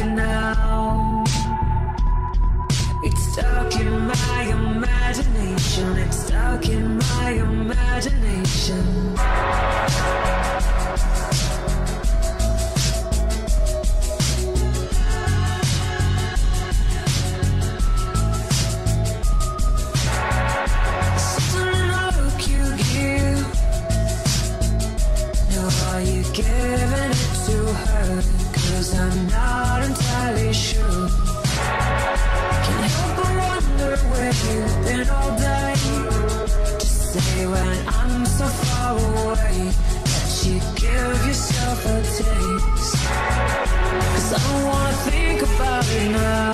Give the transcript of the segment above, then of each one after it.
now. It's stuck in my imagination. It's stuck in my imagination. Something in the look you give. Now are you giving it to her? 'Cause I'm not entirely sure. Can't help but wonder where you've been all day. Just say when I'm so far away that you give yourself a taste. 'Cause I don't wanna think about it now.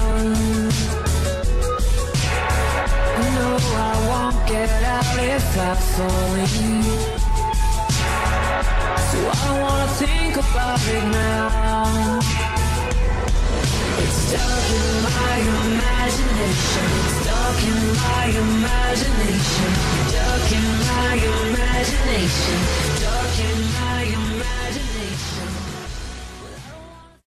No, I won't get out if I fall in. So I don't wanna think about it now. It's stuck in my imagination. It's stuck in my imagination. Stuck in my imagination. Stuck in my imagination.